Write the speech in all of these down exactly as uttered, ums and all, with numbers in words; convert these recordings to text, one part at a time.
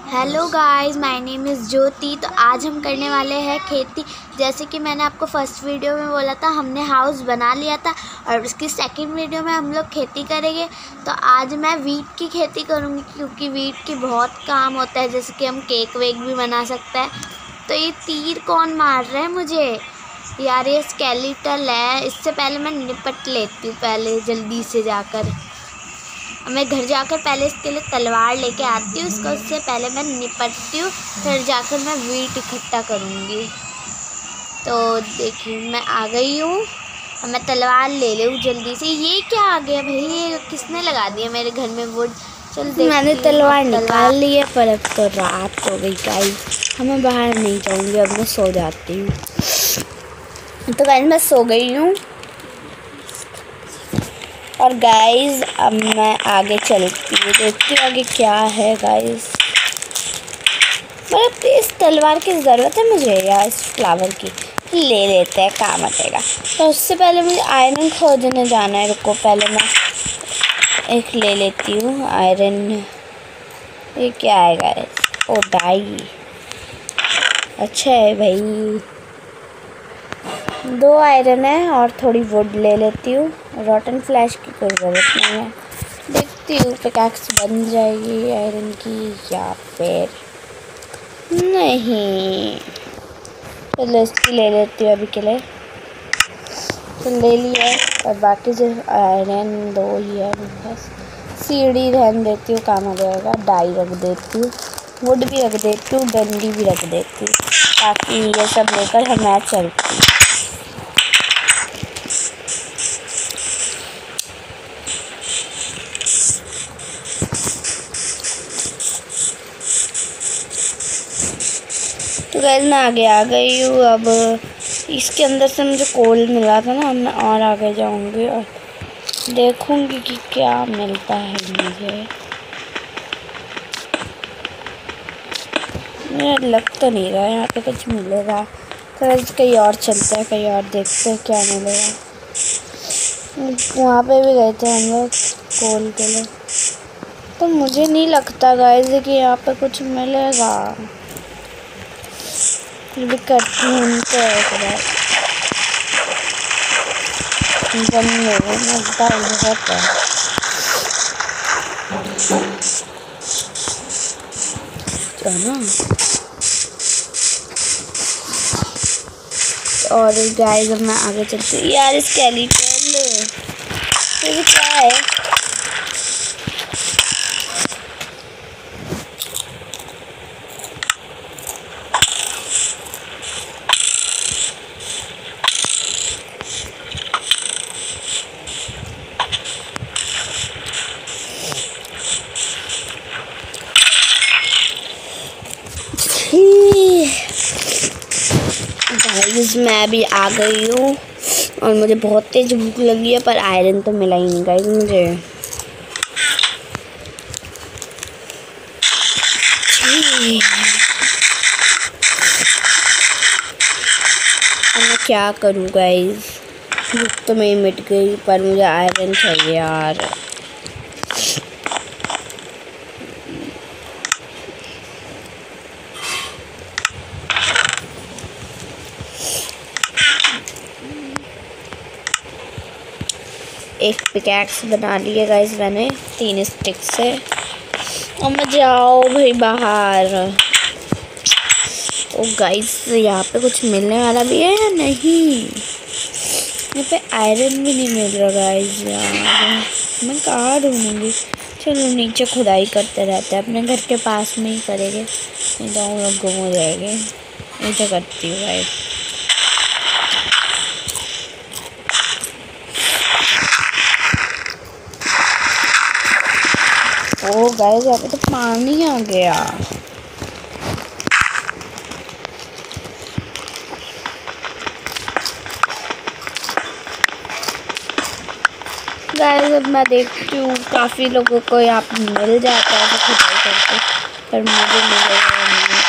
Hello guys, my name is Jyoti. तो आज हम करने वाले हैं खेती। जैसे कि मैंने आपको फर्स्ट वीडियो में बोला था, हमने हाउस बना लिया था और उसकी सेकंड वीडियो में हम लोग खेती करेंगे। तो आज मैं वीट की खेती करूँगी क्योंकि वीट की बहुत काम होता है। जैसे कि हम केक वेक भी बना सकते हैं। तो ये तीर कौन मार रहा है मुझे यार? ये स्केलेटल है। इससे पहले मैं निपट लेती हूँ, पहले जल्दी से जाकर मैं घर जाकर पहले इसके लिए तलवार लेके आती हूँ। इसको उससे पहले मैं निपटती हूँ, फिर जाकर मैं वीट इकट्ठा करूँगी। तो देखिए मैं आ गई हूँ। अब मैं तलवार ले लूँ जल्दी से। ये क्या आ गया भाई? ये किसने लगा दिया मेरे घर में वुड? चल मैंने तलवार निकाल ली है, पर अब तो रात हो गई गाइस। हमें बाहर नहीं जाऊँगी, अब मैं सो जाती हूँ। तो गाइस मैं सो गई हूँ और गाइस अब मैं आगे चलती हूँ, देखती हूँ आगे क्या है गाइस। मतलब इस तलवार की ज़रूरत है मुझे या इस फ्लावर की? ले लेते हैं, काम आएगा। तो उससे पहले मुझे आयरन खोजने जाना है। रुको, पहले मैं एक ले लेती हूँ आयरन। ये क्या है गाइस? ओ डाई, अच्छा है भाई। दो आयरन है और थोड़ी वुड ले लेती हूँ। रॉटन फ्लैश की कोई ज़रूरत नहीं है। देखती हूँ पिकैक्स बन जाएगी आयरन की या फिर नहीं। चलो इसकी ले लेती हूँ अभी के लिए। तो ले लिया और बाकी जो आयरन दो ही है बस। सीढ़ी रहने देती हूँ, काम आ जाएगा। डाई रख देती हूँ, वुड भी रख देती हूँ, डंडी भी रख देती हूँ, ताकि ये सब लेकर हम मैच चलती हूँ। तो गाइस मैं आगे आ गई हूँ। अब इसके अंदर से मुझे कोल मिला था ना, मैं और आगे जाऊँगी और देखूँगी कि क्या मिलता है मुझे। मेरा लग तो नहीं रहा है यहाँ पे कुछ मिलेगा। तो गाइस कहीं और चलते हैं, कहीं और देखते हैं क्या मिलेगा। वहाँ पे भी गए थे हम लोग कोल के लिए। तो मुझे नहीं लगता गाइस कि यहाँ पे कुछ मिलेगा। भी करती हूँ उनको एक बार। बनने लगता है बहुत है। ना और गाइस अब मैं आगे चलती हूँ। यार स्केलेटल ये क्या है? गाइस मैं भी आ गई हूँ और मुझे बहुत तेज भूख लगी है, पर आयरन तो मिला ही नहीं गाइस मुझे। अब मैं क्या करूँ गाइस? भूख तो मेरी मिट गई, पर मुझे आयरन चाहिए यार। एक पिकैक्स बना ली है गाइस मैंने तीन स्टिक से। और मैं जाओ भाई बाहर। ओ गाइस यहाँ पे कुछ मिलने वाला भी है या नहीं? यहाँ पे आयरन भी नहीं मिल रहा गाइस यार। मैं कहाँ ढूंढूंगी? चलो नीचे खुदाई करते रहते हैं, अपने घर के पास में ही करेंगे, नहीं तो हम लोग गुम हो जाएंगे। ऐसा करती हूँ गाइस। ओ गाइस यहाँ पे तो पानी आ गया। गाइस अब मैं देखती हूँ काफ़ी लोगों को यहाँ पे मिल जाता है तो खुदाई करके, पर मुझे मिलेगा नहीं।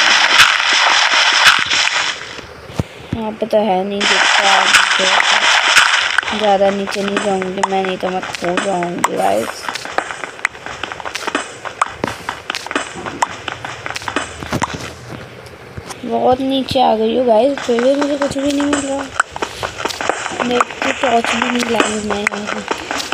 यहाँ पे तो है नहीं दिखता। ज़्यादा नीचे नहीं जाऊँगी मैं, नहीं तो मैं खो जाऊँगी गाइस। बहुत नीचे आ गई हूँ गाइस, फिर भी मुझे कुछ भी नहीं मिल रहा। देखती टॉर्च भी नहीं लाई मैं यहाँ पे।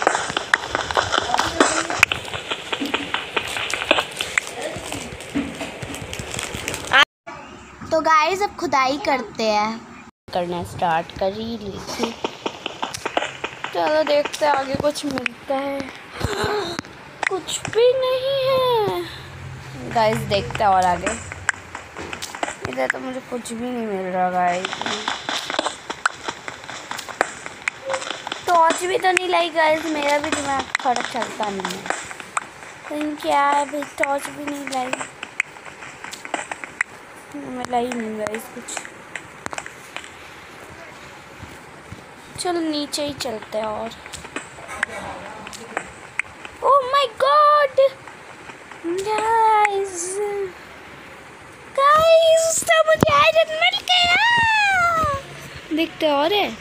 तो गाइस अब खुदाई करते हैं। करना स्टार्ट कर ही ली थी। चलो देखते हैं आगे कुछ मिलता है। कुछ भी नहीं है गाइस, देखते हैं और आगे। इधर तो मुझे कुछ भी नहीं मिल रहा गाइस। टॉर्च भी तो नहीं लाई गाइस, मेरा भी दिमाग थोड़ा चलता नहीं है। लेकिन क्या है भाई, टॉर्च भी नहीं लाई, मैं लाई नहीं गाइस कुछ। चलो नीचे ही चलते हैं। और oh my God guys, guys तो मुझे आयरन मिल गया। देखते और है।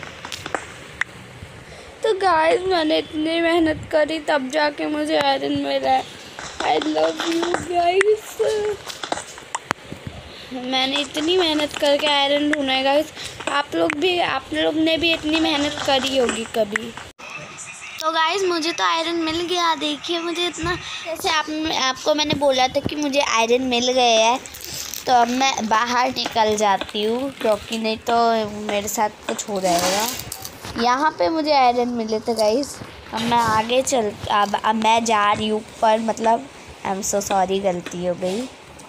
तो गाइस मैंने इतनी मेहनत करी तब जाके मुझे आयरन मिला है। I love you guys. मैंने इतनी मेहनत करके आयरन ढूंढा है गाइस। आप लोग भी आप लोग ने भी इतनी मेहनत करी होगी कभी। तो गाइस मुझे तो आयरन मिल गया। देखिए मुझे इतना, जैसे आप आपको मैंने बोला था कि मुझे आयरन मिल गया है, तो अब मैं बाहर निकल जाती हूँ, क्योंकि नहीं तो मेरे साथ कुछ हो जाएगा। यहाँ पे मुझे आयरन मिले थे गाइस। अब मैं आगे चल अब अब मैं जा रही हूँ ऊपर, मतलब आई एम सो सॉरी, गलती हो गई।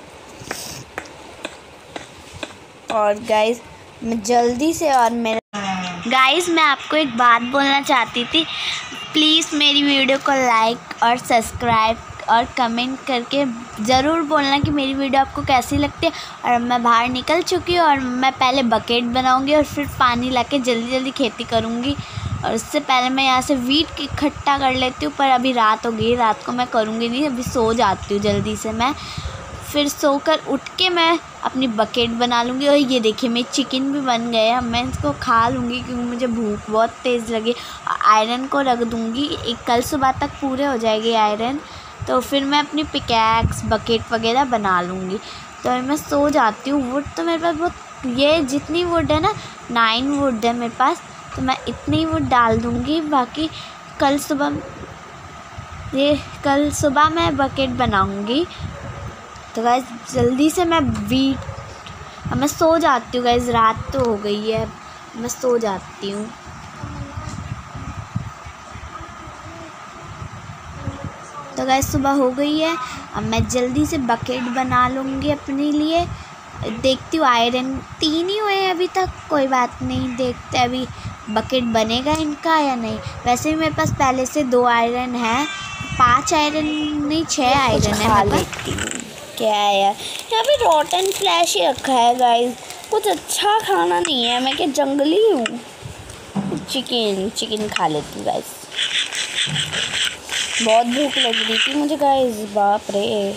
और गाइस मैं जल्दी से, और मेरा गाइस मैं आपको एक बात बोलना चाहती थी। प्लीज़ मेरी वीडियो को लाइक और सब्सक्राइब और कमेंट करके ज़रूर बोलना कि मेरी वीडियो आपको कैसी लगती है। और मैं बाहर निकल चुकी हूँ और मैं पहले बकेट बनाऊँगी और फिर पानी लाके जल्दी जल्दी खेती करूँगी। और उससे पहले मैं यहाँ से वीट इकट्ठा कर लेती हूँ, पर अभी रात हो गई, रात को मैं करूँगी नहीं, अभी सो जाती हूँ जल्दी से मैं। फिर सोकर उठ के मैं अपनी बकेट बना लूँगी। और ये देखिए मेरे चिकन भी बन गए हैं, मैं इसको खा लूँगी क्योंकि मुझे भूख बहुत तेज़ लगी। आयरन को रख दूँगी, एक कल सुबह तक पूरे हो जाएगी आयरन, तो फिर मैं अपनी पिकैक्स बकेट वगैरह बना लूँगी। तो मैं सो जाती हूँ। वुड तो मेरे पास बहुत, ये जितनी वुड है ना, नाइन वुड है मेरे पास, तो मैं इतनी वुड डाल दूँगी। बाकी कल सुबह, ये कल सुबह मैं बकेट बनाऊँगी। तो गाइस जल्दी से मैं वीट, अब मैं सो जाती हूँ गाइस, रात तो हो गई है, मैं सो जाती हूँ। तो गाइस सुबह हो गई है, अब मैं जल्दी से बकेट बना लूँगी अपने लिए। देखती हूँ आयरन तीन ही हुए हैं अभी तक, कोई बात नहीं, देखते अभी बकेट बनेगा इनका या नहीं। वैसे भी मेरे पास पहले से दो आयरन है, पांच आयरन नहीं छः आयरन है मेरे पास। क्या है यार, यहाँ पे रॉटन फ्लैश ही रखा है गाइस, कुछ अच्छा खाना नहीं है। मैं क्या जंगली हूँ? चिकन चिकन खा लेती हूँ गाइस, बहुत भूख लग रही थी मुझे गाइस, बाप रे।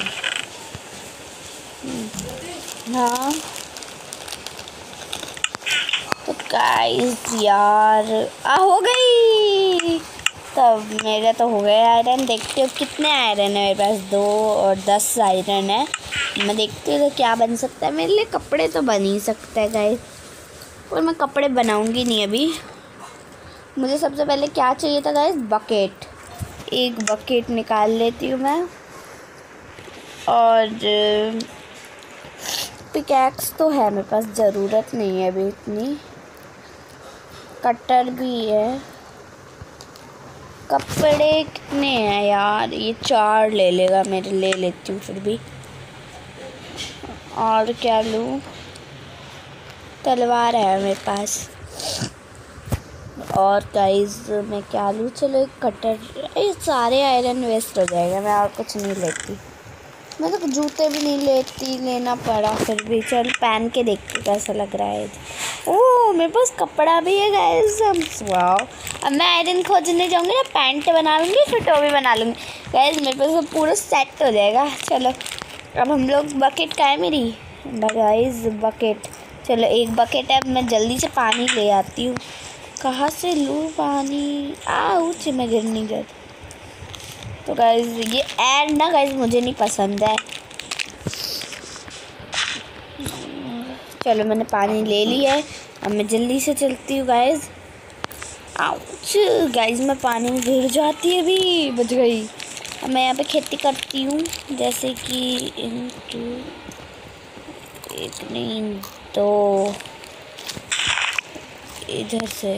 हाँ तो गाइस यार आ हो गई, तब मेरा तो हो गया आयरन। देखते हो कितने आयरन है मेरे पास, दो और दस आयरन है। मैं देखती हूँ तो क्या बन सकता है मेरे लिए। कपड़े तो बन ही सकता है गाइस, और मैं कपड़े बनाऊंगी नहीं अभी। मुझे सबसे पहले क्या चाहिए था गाइस, बकेट। एक बकेट निकाल लेती हूँ मैं, और पिकैक्स तो है मेरे पास, ज़रूरत नहीं है अभी इतनी। कटर भी है। कपड़े कितने हैं यार, ये चार ले लेगा मेरे, ले लेती हूँ फिर भी। और क्या लूँ, तलवार है मेरे पास। और गाइस मैं क्या लूँ, चलो एक कटर, ये सारे आयरन वेस्ट हो जाएगा, मैं और कुछ नहीं लेती। मैं तो जूते भी नहीं लेती, लेना पड़ा फिर भी। चल पहन के देखते कैसा लग रहा है। ओह मेरे पास कपड़ा भी है गाइस, वाओ। अब मैं आयरन खोजने जाऊँगी ना, पैंट बना लूँगी, फिर टोपी बना लूँगी गाइस, मेरे पास पूरा सेट हो जाएगा। चलो अब हम लोग, बकेट का है मेरी गाइस, बकेट। चलो एक बकेट है, अब मैं जल्दी से पानी ले आती हूँ। कहाँ से लूँ पानी, आउच मैं गिर नहीं जाती। तो गाइस ये ऐड ना गाइस मुझे नहीं पसंद है। चलो मैंने पानी ले लिया है, अब मैं जल्दी से चलती हूँ गाइस। आउच गाइस, मैं पानी में गिर जाती है, अभी बच गई। अब मैं यहाँ पे खेती करती हूँ, जैसे कि इनटू एक नहीं दो, इधर से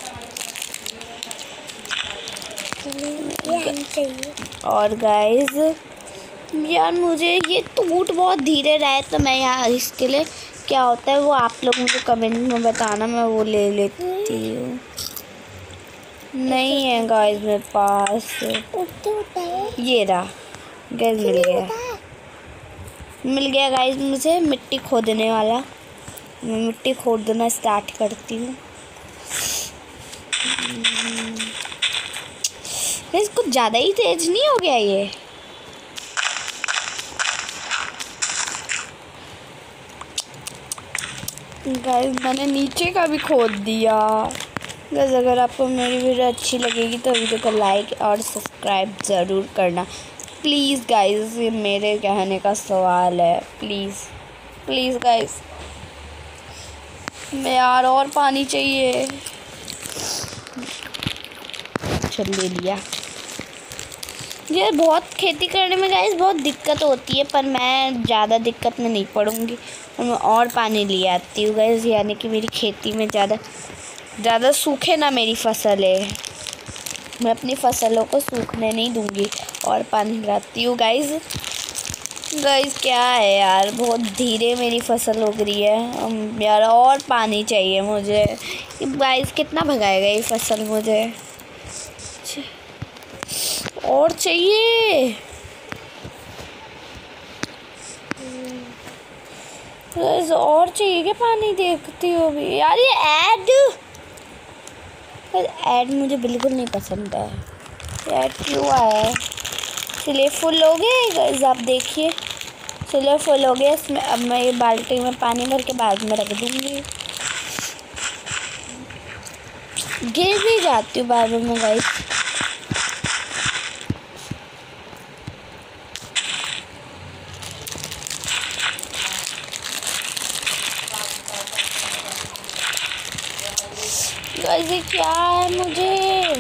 और गाइस यार मुझे ये टूट बहुत धीरे रहा है, तो मैं यहाँ इसके लिए क्या होता है वो आप लोग मुझे कमेंट में बताना, मैं वो ले लेती हूँ। नहीं है गाइस मेरे पास, ये रहा गाइस, मिल गया मिल गया गाइस मुझे मिट्टी खोदने वाला। मैं मिट्टी खोदना स्टार्ट करती हूँ। कुछ ज़्यादा ही तेज नहीं हो गया ये? गाइस मैंने नीचे का भी खोद दिया। गाइस अगर आपको मेरी वीडियो अच्छी लगेगी तो वीडियो को लाइक और सब्सक्राइब ज़रूर करना प्लीज़ गाइस, ये मेरे कहने का सवाल है, प्लीज़ प्लीज़ गाइस। मैं यार और पानी चाहिए। चल ले लिया। ये बहुत खेती करने में गाइस बहुत दिक्कत होती है, पर मैं ज़्यादा दिक्कत में नहीं पड़ूंगी और मैं और पानी ले आती हूँ गाइस, यानी कि मेरी खेती में ज़्यादा ज़्यादा सूखे ना मेरी फसल है। मैं अपनी फसलों को सूखने नहीं दूंगी और पानी लाती हूँ गाइस। गाइस क्या है यार, बहुत धीरे मेरी फसल उग रही है यार, और पानी चाहिए मुझे। गाइस कितना भगाएगा ये फसल मुझे, और चाहिए। गाइस और चाहिए क्या पानी, देखती हो भी यार। ये ऐड ऐड मुझे बिल्कुल नहीं पसंद है, ऐड क्यों आया है। चलिए फुल हो गए गाइस, आप देखिए चलो फुल हो गया। इसमें अब मैं ये बाल्टी में पानी भर के बाद में रख दूँगी। गिर भी जाती हूँ बाद में गाइस। गाइस ये क्या है मुझे,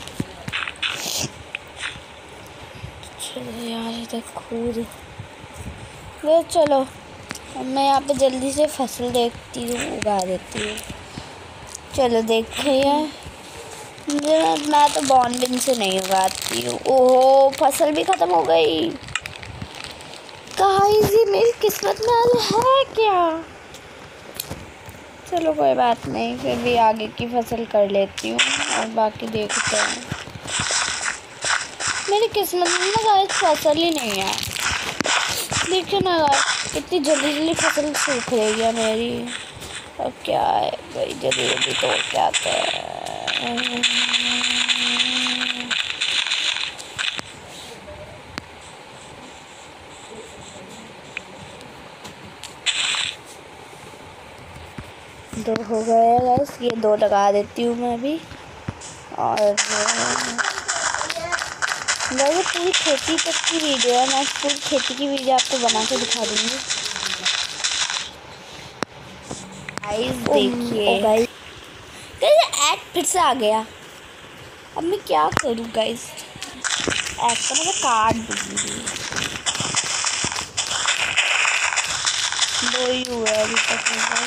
चलो यार इधर कूद। चलो मैं यहाँ पे जल्दी से फसल देखती हूँ, उगा देती हूँ। चलो देखिए, मैं तो बॉन्डिंग से नहीं उगाती हूँ। ओहो फसल भी ख़त्म हो गई। गाइस ये मेरी किस्मत में है क्या? चलो कोई बात नहीं, फिर भी आगे की फसल कर लेती हूँ और बाकी देखते हैं। मेरी किस्मत में ना गाइस फसल ही नहीं है। देखिए ना गाइस इतनी जल्दी जल्दी फसल सूख रही है मेरी। अब क्या है भाई, जल्दी जल्दी तोड़ के आते हैं। दो हो गए गाइस, ये दो लगा देती हूँ मैं भी। और गाइस पूरी खेती तक की वीडियो है, मैं पूरी खेती की वीडियो आपको बना के दिखा दूँगी। गाइस देखिए गाइस ऐड फिर से आ गया। अब मैं क्या करूँ गाइस, ऐड तो मैं काट दूँगी। दो ही हुआ है अभी तक में।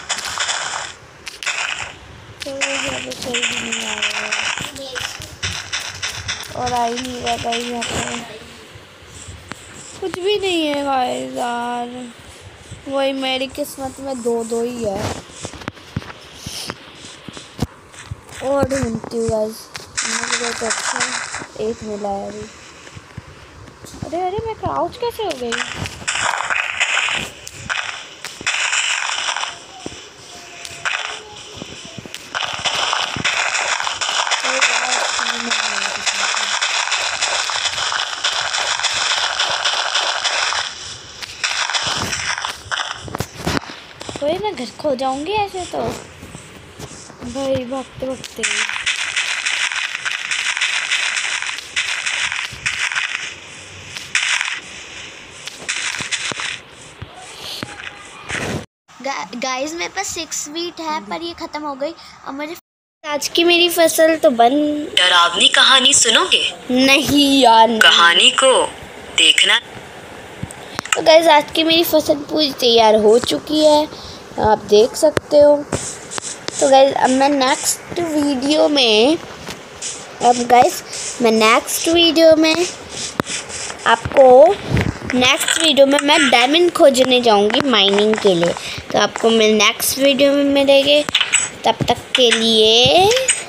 चल भी नहीं आ रहा है और आ ही नहीं रहा गाइस, यहाँ पे कुछ भी नहीं है गाइस यार। वही मेरी किस्मत में दो दो ही है। और ढूंढती हूँ गाइस, मुझे तो अच्छा एक मिला है अभी। अरे अरे मैं क्राउच कैसे हो गई? कोई मैं घर खो जाऊंगी ऐसे तो भाई, भागते भागते। गाइस मेरे पास सिक्स वीट है पर ये ख़त्म हो गई और मुझे आज की मेरी फसल तो बन। डरावनी कहानी सुनोगे? नहीं यार नहीं। कहानी को देखना। तो गाइस आज की मेरी फसल पूरी तैयार हो चुकी है, आप देख सकते हो। तो गाइस अब मैं नेक्स्ट वीडियो में अब गाइस मैं नेक्स्ट वीडियो में आपको नेक्स्ट वीडियो में मैं डायमंड खोजने जाऊंगी माइनिंग के लिए। तो आपको मैं नेक्स्ट वीडियो में मिलेंगे, तब तक के लिए।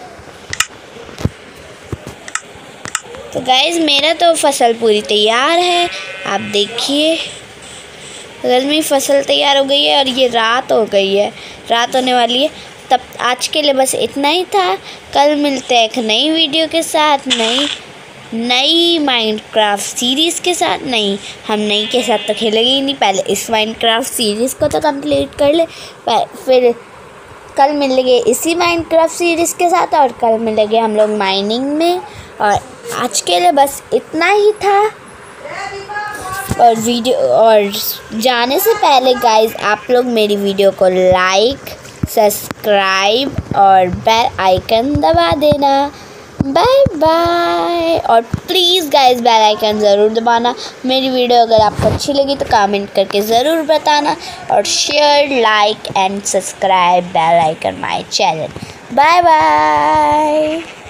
तो गाइस मेरा तो फसल पूरी तैयार है, आप देखिए। अगर मेरी फसल तैयार हो गई है और ये रात हो गई है, रात होने वाली है। तब आज के लिए बस इतना ही था। कल मिलते हैं एक नई वीडियो के साथ, नई नई माइनक्राफ्ट सीरीज़ के साथ। नहीं, हम नई के साथ तो खेलेंगे ही नहीं, पहले इस माइनक्राफ्ट सीरीज़ को तो कंप्लीट कर ले, फिर कल मिलेंगे इसी माइनक्राफ्ट सीरीज़ के साथ और कल मिलेंगे हम लोग माइनिंग में। और आज के लिए बस इतना ही था। और वीडियो और जाने से पहले गाइस आप लोग मेरी वीडियो को लाइक, सब्सक्राइब और बेल आइकन दबा देना। Bye bye. और प्लीज़ गाइस बेल आइकन ज़रूर दबाना। मेरी वीडियो अगर आपको अच्छी लगी तो कमेंट करके ज़रूर बताना और share, like and subscribe bell icon my channel. Bye bye.